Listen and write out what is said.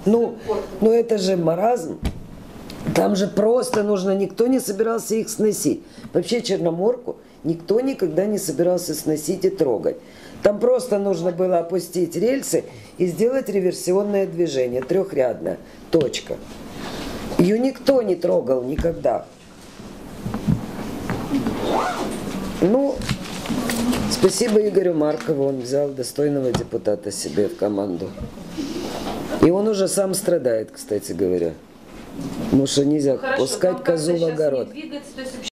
Ну это же маразм. Там же просто нужно, никто не собирался их сносить. Вообще Черноморку никто никогда не собирался сносить и трогать. Там просто нужно было опустить рельсы и сделать реверсионное движение, трехрядное, точка. Ее никто не трогал никогда. Ну, спасибо Игорю Маркову, он взял достойного депутата себе в команду. И он уже сам страдает, кстати говоря. Потому что нельзя пускать козу в огород.